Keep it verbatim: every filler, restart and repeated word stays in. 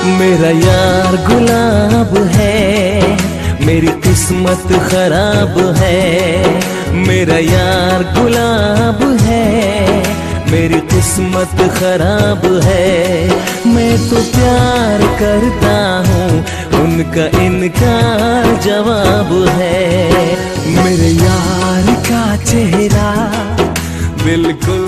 मेरा यार गुलाब है, मेरी किस्मत खराब है। मेरा यार गुलाब है, मेरी किस्मत खराब है। मैं तो प्यार करता हूँ, उनका इनकार जवाब है। मेरे यार का चेहरा बिल्कुल